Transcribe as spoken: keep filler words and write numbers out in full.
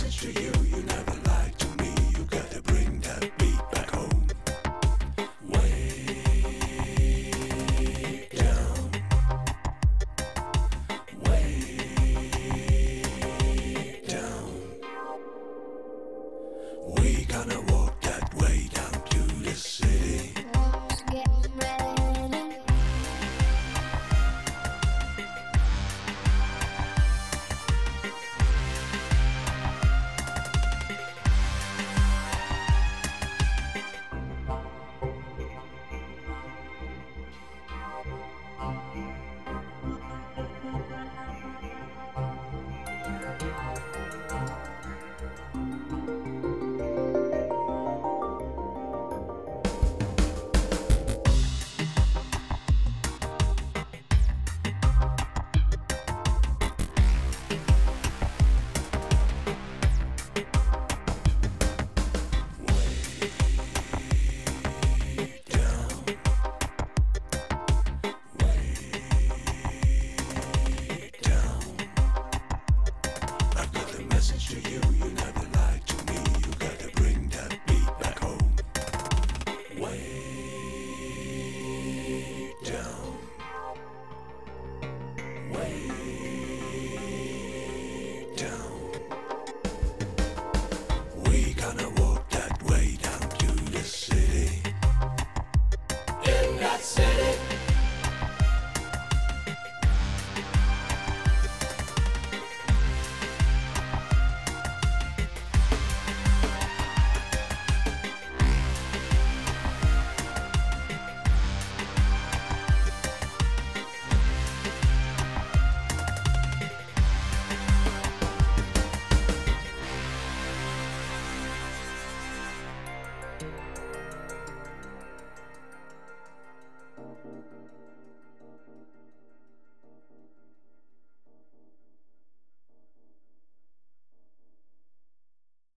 message to you, you never lied to me. You gotta bring that beat back home. Way down, way down. We gonna walk that way down to the city. Get ready. To you, you never lied to me. You gotta bring that beat back home. Way down, way down. We gonna walk that way down to the city. In that city. Thank you.